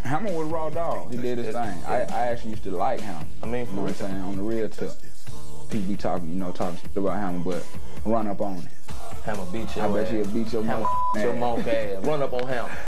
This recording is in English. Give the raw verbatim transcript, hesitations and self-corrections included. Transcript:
Hammer was raw dog. He did his thing. I, I actually used to like Hammer. I mean, you know what I'm saying? On the real tip. People be talking, you know, talking shit about Hammer, but run up on him. Hammer beat your I bet ass. he'll beat your Hammer monk your monk ass. Run up on Hammer.